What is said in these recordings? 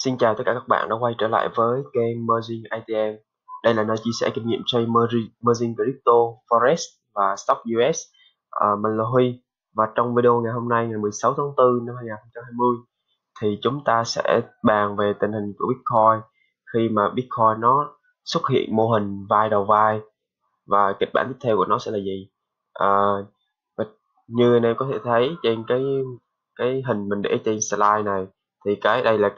Xin chào tất cả các bạn đã quay trở lại với kênh Merging ATM. Đây là nơi chia sẻ kinh nghiệm trade Merging Crypto, Forex và Stock US. Mình là Huy và trong video ngày hôm nay ngày 16 tháng 4 năm 2020 thì chúng ta sẽ bàn về tình hình của Bitcoin khi mà Bitcoin nó xuất hiện mô hình vai đầu vai và kịch bản tiếp theo của nó sẽ là gì. Và như anh em có thể thấy trên cái hình mình để trên slide này thì đây là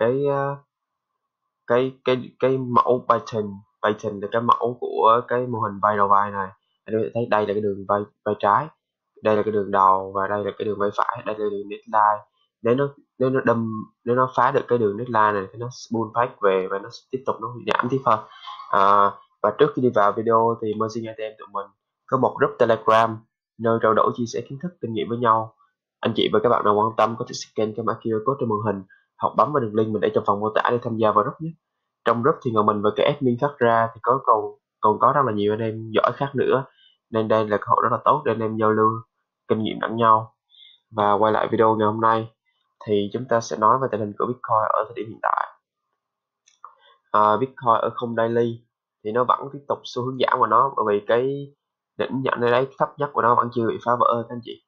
cái mẫu pattern là cái mẫu của cái mô hình vai đầu vai này. Anh có thể thấy đây là cái đường vai trái, đây là cái đường đầu và đây là cái đường vai phải, đây là đường neckline. Nếu nó phá được cái đường neckline này thì nó pull back về và nó tiếp tục nó giảm tiếp hơn. Và trước khi đi vào video thì Merging ATM tụi mình có một group Telegram nơi trao đổi chia sẻ kiến thức kinh nghiệm với nhau. Anh chị và các bạn nào quan tâm có thể scan cái mã QR code trên màn hình hoặc bấm vào đường link mình để trong phần mô tả để tham gia vào group nhé. Trong group thì ngoài mình và cái admin khác ra thì còn có rất là nhiều anh em giỏi khác nữa, nên đây là cơ hội rất là tốt để anh em giao lưu kinh nghiệm lẫn nhau. Và quay lại video ngày hôm nay thì chúng ta sẽ nói về tình hình của Bitcoin ở thời điểm hiện tại. Bitcoin ở khung daily thì nó vẫn tiếp tục xu hướng giảm của nó, bởi vì cái đỉnh nhận ở đấy thấp nhất của nó vẫn chưa bị phá vỡ các anh chị.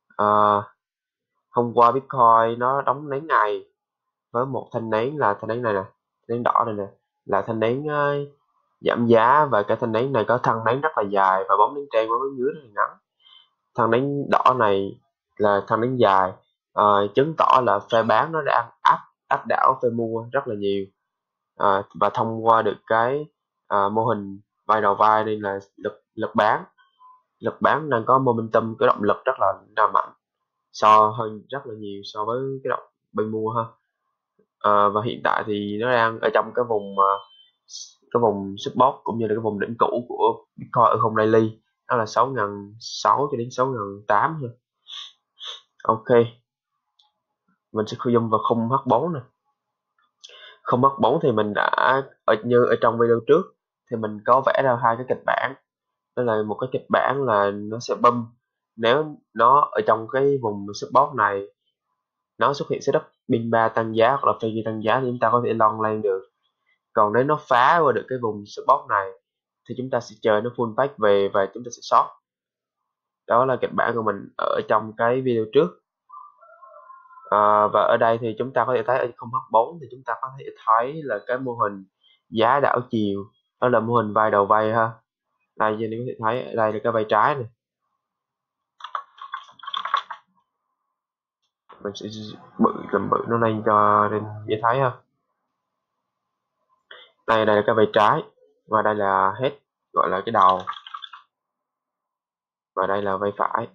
Hôm qua Bitcoin nó đóng nén ngày với một thanh nén là thanh nén này nè, thanh nén đỏ này nè, là thanh nén giảm giá, và cái thanh nén này có thân nén rất là dài và bóng nén trên bóng nén dưới rất là ngắn. Thân nén đỏ này là thân nén dài, chứng tỏ là phe bán nó đang áp đảo phe mua rất là nhiều, và thông qua được cái mô hình vai đầu vai nên là lực bán đang có momentum, cái động lực rất là mạnh hơn rất là nhiều so với cái động bên mua ha. Và hiện tại thì nó đang ở trong cái vùng support cũng như là cái vùng đỉnh cũ của Bitcoin ở khung daily, đó là 6.600 cho đến 6.800 thôi. Ok, mình sẽ zoom vào khung H4 này. Khung H4 thì mình đã như ở trong video trước thì mình có vẽ ra hai cái kịch bản. Đó là một cái kịch bản là nó sẽ bump nếu nó ở trong cái vùng support này, nó xuất hiện setup pin 3 tăng giá hoặc là phi tăng giá thì chúng ta có thể long lên được. Còn nếu nó phá qua được cái vùng support này thì chúng ta sẽ chờ nó full back về và chúng ta sẽ short. Đó là kịch bản của mình ở trong cái video trước. Và ở đây thì chúng ta có thể thấy ở khung H4 thì chúng ta có thể thấy là cái mô hình giá đảo chiều, đó là mô hình vai đầu vai ha. Đây như có thể thấy đây là cái vai trái này, mình sẽ làm bự nó lên cho nên dễ thấy ha. Đây là cái vai trái và đây là hết, gọi là cái đầu, và đây là vai phải.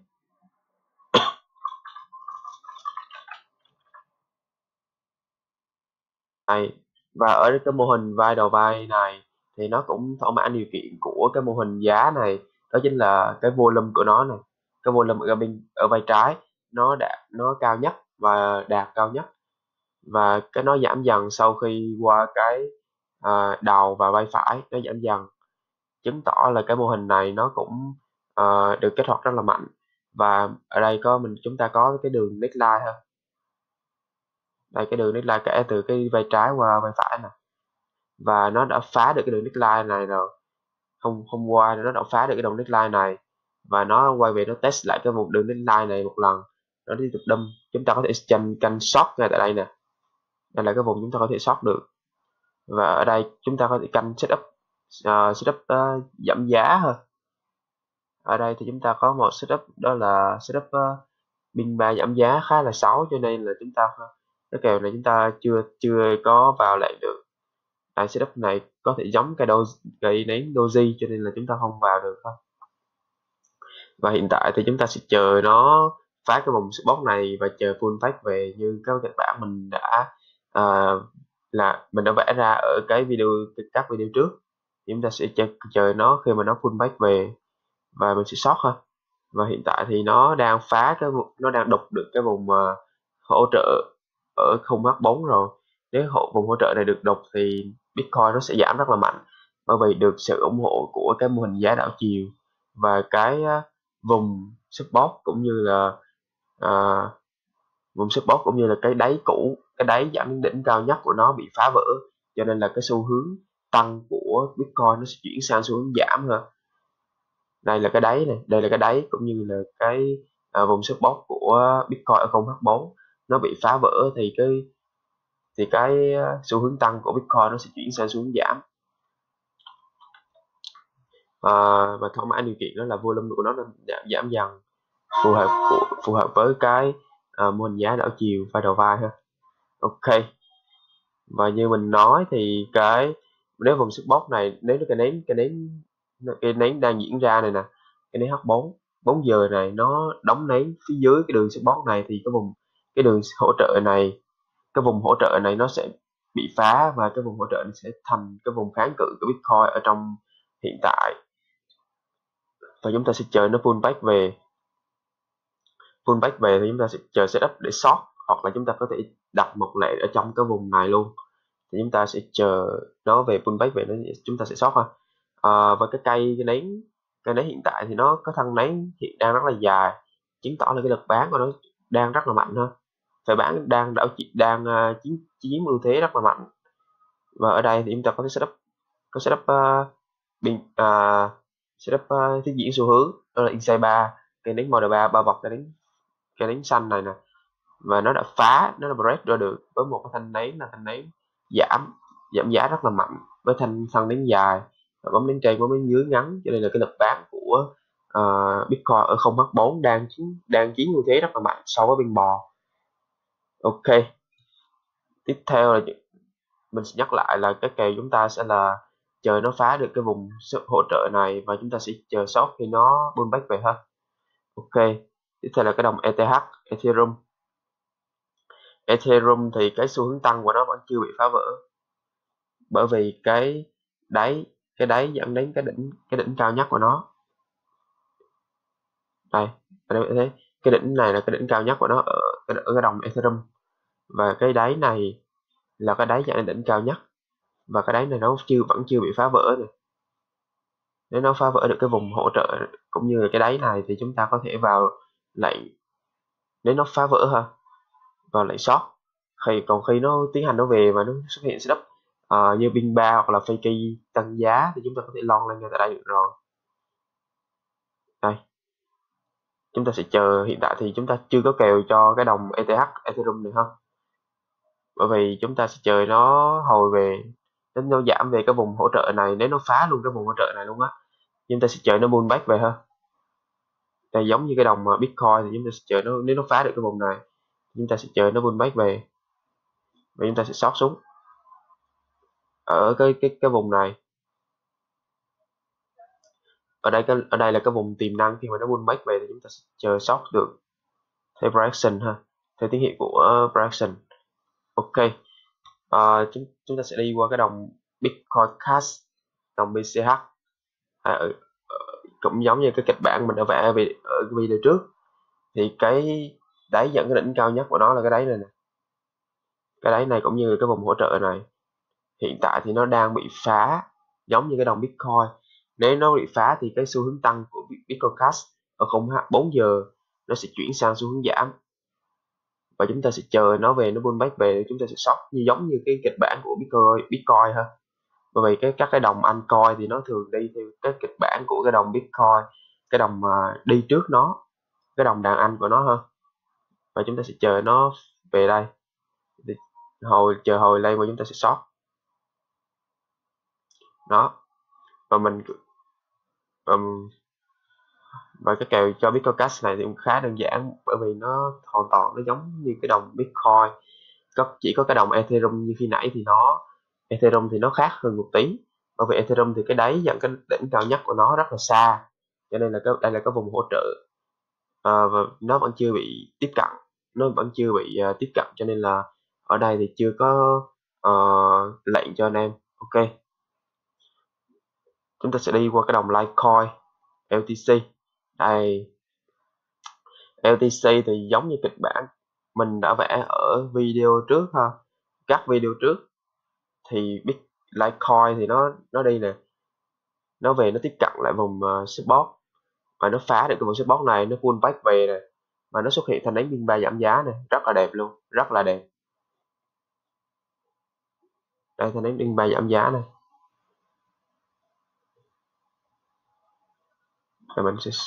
Đây, và ở cái mô hình vai đầu vai này thì nó cũng thỏa mãn điều kiện của cái mô hình giá này, đó chính là cái volume của nó này. Cái volume ở vai trái nó cao nhất và đạt cao nhất, và cái nó giảm dần sau khi qua cái đầu và vai phải nó giảm dần, chứng tỏ là cái mô hình này nó cũng được kết hợp rất là mạnh. Và ở đây chúng ta có cái đường neckline ha. Đây, cái đường neckline kể từ cái vai trái qua vai phải nè, và nó đã phá được cái đường neckline này rồi. Hôm qua nó đã phá được cái đường neckline này và nó quay về nó test lại cái đường neckline này một lần, nó tiếp tục đâm. Chúng ta có thể canh short ngay tại đây nè, đây là cái vùng chúng ta có thể short được. Và ở đây chúng ta có thể canh setup giảm giá thôi. Ở đây thì chúng ta có một setup, đó là setup pin 3 giảm giá khá là xấu, cho nên là chúng ta cái kèo này chúng ta chưa có vào lại được. Tại setup này có thể giống cái nến doji, cho nên là chúng ta không vào được thôi. Và hiện tại thì chúng ta sẽ chờ nó phá cái vùng support này và chờ full back về như các kịch bản mình đã vẽ ra ở các video trước. Chúng ta sẽ chờ nó khi mà nó full back về và mình sẽ short thôi. Và hiện tại thì nó đang đục được cái vùng hỗ trợ ở khung H4 rồi. Nếu vùng hỗ trợ này được đục thì Bitcoin nó sẽ giảm rất là mạnh, bởi vì được sự ủng hộ của cái mô hình giá đảo chiều và cái vùng support cũng như là cái đáy cũ cái đáy giảm đến đỉnh cao nhất của nó bị phá vỡ, cho nên là cái xu hướng tăng của Bitcoin nó sẽ chuyển sang xu hướng giảm hơn. Đây là cái đáy này, đây là cái đáy cũng như là cái vùng support của Bitcoin ở 0h4 nó bị phá vỡ thì cái xu hướng tăng của Bitcoin nó sẽ chuyển sang xu hướng giảm. Và thỏa mãn điều kiện đó là volume của nó giảm dần, phù hợp với cái mô hình giá đảo chiều vai đầu vai ha. Ok, và như mình nói thì nếu vùng support này, nếu cái nến đang diễn ra này nè, cái nến H4 4 giờ này nó đóng nến phía dưới cái đường support này, thì cái đường hỗ trợ này, cái vùng hỗ trợ này nó sẽ bị phá, và cái vùng hỗ trợ này sẽ thành cái vùng kháng cự của Bitcoin ở trong hiện tại, và chúng ta sẽ chờ nó pullback về thì chúng ta sẽ chờ setup để short, hoặc là chúng ta có thể đặt một lệnh ở trong cái vùng này luôn, thì chúng ta sẽ chờ nó về pullback về, chúng ta sẽ short ha. Và cái nến hiện tại thì nó có thân nến hiện đang rất là dài, chứng tỏ là cái lực bán của nó đang rất là mạnh ha. Phải bán đang chiếm ưu thế rất là mạnh, và ở đây thì chúng ta có thể setup tiếp diễn xu hướng, đó là inside 3, cái nến model 3 bao bọc cái nến xanh này nè, và nó đã break ra được với một cái thanh nến là thanh nến giảm giá rất là mạnh, với thân nến dài và bóng nến trên bóng nến dưới ngắn, cho nên là cái lực bán của Bitcoin ở 0h4 đang chiếm ưu thế rất là mạnh so với biên bò. Ok, tiếp theo là mình sẽ nhắc lại là cái kèo chúng ta sẽ là chờ nó phá được cái vùng hỗ trợ này, và chúng ta sẽ chờ short khi nó pullback về ha. Ok, tiếp theo là cái đồng ETH, Ethereum thì cái xu hướng tăng của nó vẫn chưa bị phá vỡ, bởi vì cái đáy dẫn đến cái đỉnh cao nhất của nó. Đây, thấy cái đỉnh này là cái đỉnh cao nhất của nó ở cái đồng Ethereum, và cái đáy này là cái đáy dẫn đến đỉnh cao nhất, và cái đáy này nó vẫn chưa bị phá vỡ này. Nếu nó phá vỡ được cái vùng hỗ trợ cũng như là cái đáy này thì chúng ta có thể vào lệnh, nếu nó phá vỡ ha, vào lệnh short. Còn khi nó tiến hành nó về và nó xuất hiện setup như pin 3 hoặc là fake tăng giá thì chúng ta có thể lon lên ngay tại đây được rồi. Đây, chúng ta sẽ chờ, hiện tại thì chúng ta chưa có kèo cho cái đồng Ethereum này ha, bởi vì chúng ta sẽ chờ nó hồi về, đến nó giảm về cái vùng hỗ trợ này, nếu nó phá luôn cái vùng hỗ trợ này luôn á, chúng ta sẽ chờ nó pullback về ha. Đây, giống như cái đồng Bitcoin thì chúng ta sẽ chờ nó, nếu nó phá được cái vùng này chúng ta sẽ chờ nó pullback về, và chúng ta sẽ short xuống ở cái vùng này. Ở đây là cái vùng tiềm năng, khi mà nó pullback về thì chúng ta sẽ chờ short được theo Braxton ha, theo tín hiệu của Braxton. Ok, chúng ta sẽ đi qua cái đồng Bitcoin Cash, đồng BCH. Cũng giống như cái kịch bản mình đã vẽ ở video trước, thì cái đáy dẫn cái đỉnh cao nhất của nó là cái đáy này nè, cái đáy này cũng như cái vùng hỗ trợ này. Hiện tại thì nó đang bị phá, giống như cái đồng Bitcoin. Nếu nó bị phá thì cái xu hướng tăng của Bitcoin Cash ở 4 giờ nó sẽ chuyển sang xu hướng giảm, và chúng ta sẽ chờ nó về, nó pullback về, chúng ta sẽ short giống như cái kịch bản của Bitcoin ha. Bởi vì các cái đồng anh coi thì nó thường đi theo cái kịch bản của cái đồng Bitcoin, cái đồng mà đi trước nó, cái đồng đàn anh của nó ha, và chúng ta sẽ chờ nó về đây, chờ hồi lên mà chúng ta sẽ short đó. Và mình và cái kèo cho Bitcoin Cash này thì cũng khá đơn giản, bởi vì nó hoàn toàn nó giống như cái đồng Bitcoin, chỉ có cái đồng Ethereum như khi nãy thì Ethereum thì nó khác hơn một tí, bởi vì Ethereum thì cái đáy dẫn cái đỉnh cao nhất của nó rất là xa, cho nên là đây là cái vùng hỗ trợ, và nó vẫn chưa bị tiếp cận, tiếp cận, cho nên là ở đây thì chưa có lệnh cho anh em. Ok, chúng ta sẽ đi qua cái đồng Litecoin, LTC. Đây, LTC thì giống như kịch bản mình đã vẽ ở video trước ha, các video trước thì Litecoin thì nó đi nè, nó về nó tiếp cận lại vùng support, và nó phá được cái vùng support này, nó pullback về nè, và nó xuất hiện thành đánh biên 3 giảm giá này, rất là đẹp luôn, rất là đẹp. Đây thanh nến biên 3 giảm giá này. Rồi mình sẽ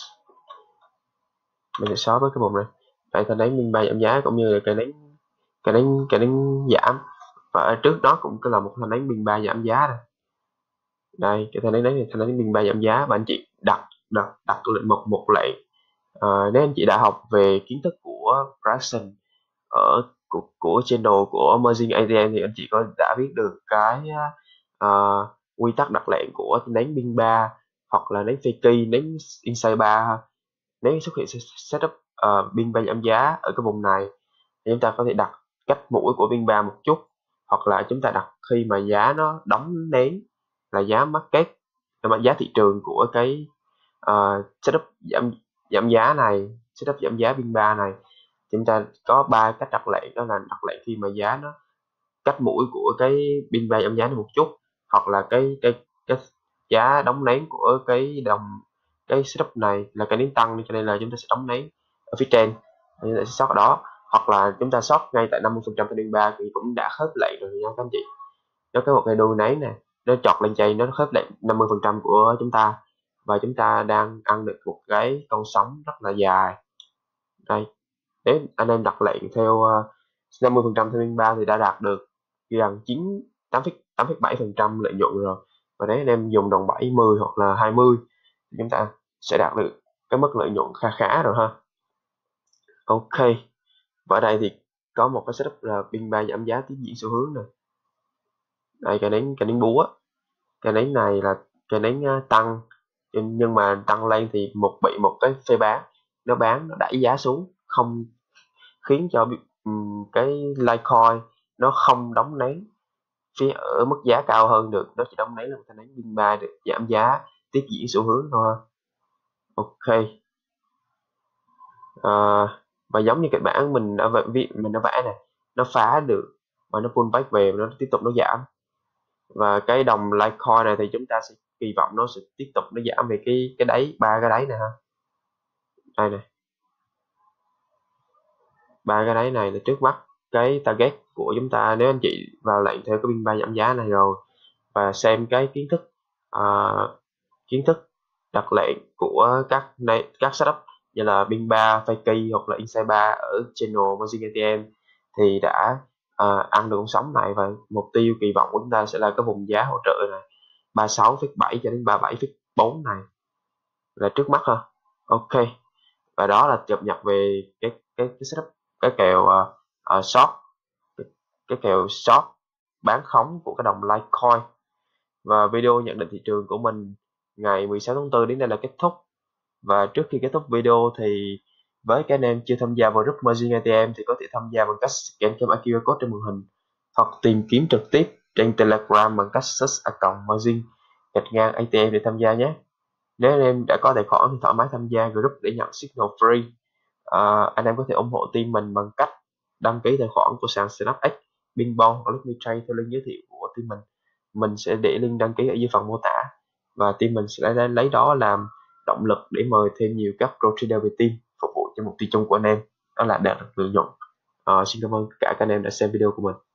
xóa với cái vùng này. Đây thanh nến biên 3 giảm giá cũng như là cái nến giảm, và ở trước đó cũng là một thanh nến biên 3 giảm giá này. Đây cái thanh nến đấy thì thanh nến biên 3 giảm giá, và anh chị đặt lệnh một lệnh. Nếu anh chị đã học về kiến thức của pricing ở của channel của Merging ATM thì anh chị đã biết được cái quy tắc đặt lệnh của nến pin 3 hoặc là nến fakie, nến inside 3. Nếu xuất hiện setup pin 3 giảm giá ở cái vùng này thì chúng ta có thể đặt cách mũi của pin 3 một chút, hoặc là chúng ta đặt khi mà giá nó đóng nến là giá market, là giá thị trường của cái setup giảm giá này, setup giảm giá pin 3 này. Chúng ta có 3 cách đặt lệnh, đó là đặt lệnh khi mà giá nó cách mũi của cái pin 3 giảm giá này một chút, hoặc là cái giá đóng nén của cái setup này là cái nến tăng, cho nên là chúng ta sẽ đóng nén ở phía trên, chúng ta sẽ sót ở đó, hoặc là chúng ta sót ngay tại 50% trên pin 3 thì cũng đã khớp lệnh rồi nha các anh chị. Nếu cái một cây đuôi nấy này nó chọt lên chay, nó khớp lệnh 50% của chúng ta, và chúng ta đang ăn được một cái con sóng rất là dài. Đây, nếu anh em đặt lệnh theo 50% theo pin 3 thì đã đạt được gần 8,7% lợi nhuận rồi. Và nếu anh em dùng đòn 70 hoặc là 20 thì chúng ta sẽ đạt được cái mức lợi nhuận khá khá rồi ha. Ok, và ở đây thì có một cái setup là pin 3 giảm giá tiếp diễn xu hướng này. Đây cái nến búa, cái nến này là cái nến tăng, nhưng mà tăng lên thì bị một cái phe bán, nó đẩy giá xuống, không khiến cho cái Litecoin nó không đóng nén phía ở mức giá cao hơn được, nó chỉ đóng nén là một thanh nén pin 3 được giảm giá tiếp diễn xu hướng thôi. Ok, và giống như kịch bản mình đã vẽ này, nó phá được và nó pullback về, nó tiếp tục nó giảm, và cái đồng Litecoin này thì chúng ta sẽ kỳ vọng nó sẽ tiếp tục nó giảm về cái đáy, 3 cái đáy này ha. Đây này, 3 cái đáy này là trước mắt cái target của chúng ta. Nếu anh chị vào lệnh theo cái pin 3 giảm giá này rồi và xem cái kiến thức đặt lệnh của các setup như là pin 3, fakie hoặc là inside 3 ở channel Merging ATM thì đã ăn được con sóng này, và mục tiêu kỳ vọng của chúng ta sẽ là cái vùng giá hỗ trợ này 36,7 cho đến 37,4 này là trước mắt ha. Ok, và đó là cập nhật về cái setup, cái kèo short, cái kèo short bán khống của cái đồng Litecoin. Và video nhận định thị trường của mình ngày 16 tháng 4 đến đây là kết thúc. Và trước khi kết thúc video thì với các anh em chưa tham gia vào group Merging ATM thì có thể tham gia bằng cách scan cái mã QR code trên màn hình, hoặc tìm kiếm trực tiếp trên Telegram bằng cách search @merging ATM để tham gia nhé. Nếu anh em đã có tài khoản thì thoải mái tham gia group để nhận signal free. Anh em có thể ủng hộ team mình bằng cách đăng ký tài khoản của sàn SnapX, Binbon hoặc Let Me Trade theo link giới thiệu của team mình. Mình sẽ để link đăng ký ở dưới phần mô tả, và team mình sẽ lấy đó làm động lực để mời thêm nhiều các pro trader về team, phục vụ cho mục tiêu chung của anh em, đó là đạt được lợi nhuận. Xin cảm ơn tất cả các anh em đã xem video của mình.